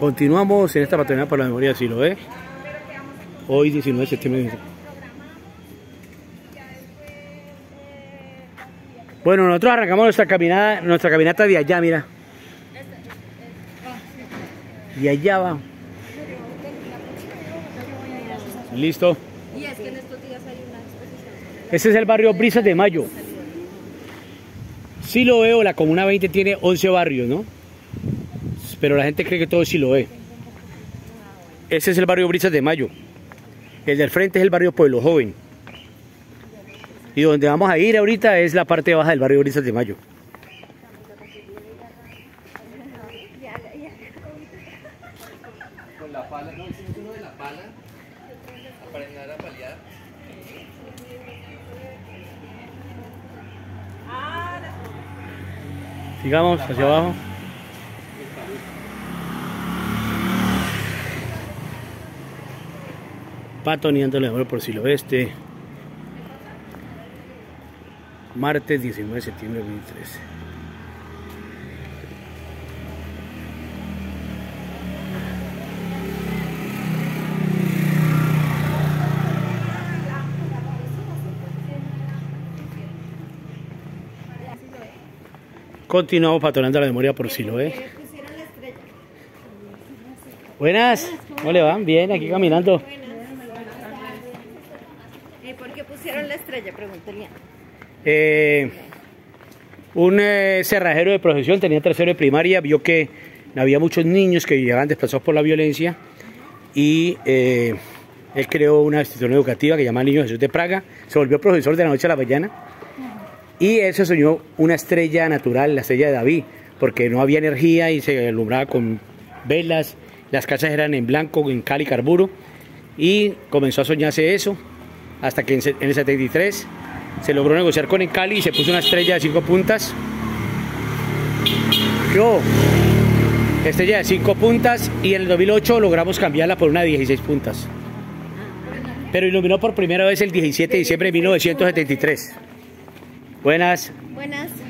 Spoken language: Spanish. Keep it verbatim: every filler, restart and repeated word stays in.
Continuamos en esta patronal por la memoria de Siloé. Hoy diecinueve de septiembre. Bueno, nosotros arrancamos nuestra caminata, nuestra caminata de allá, mira. Y allá va. Listo. Y es que en estos días hay una exposición. Este es el barrio Brisas de Mayo. Siloé o la Comuna veinte tiene once barrios, ¿no? Pero la gente cree que todo es Siloé. Ese es el barrio Brisas de Mayo. El del frente es el barrio Pueblo Joven. Y donde vamos a ir ahorita es la parte baja del barrio Brisas de Mayo. Con la pala, no, hicimos uno de la pala, aprender a paliar. Sigamos hacia abajo. Patoneando el amor por Siloé Este. Martes diecinueve de septiembre de dos mil trece. Continuamos patroneando la memoria por Siloé. Buenas, ¿cómo le van? Bien, aquí caminando. ¿Y por qué pusieron la estrella? Pregúntale. Eh, un eh, cerrajero de profesión, tenía tercero de primaria, vio que había muchos niños que llegaban desplazados por la violencia y eh, él creó una institución educativa que se llama Niño Jesús de Praga, se volvió profesor de la noche a la mañana y él se soñó una estrella natural, la estrella de David, porque no había energía y se alumbraba con velas, las casas eran en blanco, en cal y carburo, y comenzó a soñarse eso hasta que en el setenta y tres se logró negociar con Encali y se puso una estrella de cinco puntas. Yo, estrella de cinco puntas, y en el dos mil ocho logramos cambiarla por una de dieciséis puntas. Pero iluminó por primera vez el diecisiete de diciembre de mil novecientos setenta y tres. Buenas. Buenas.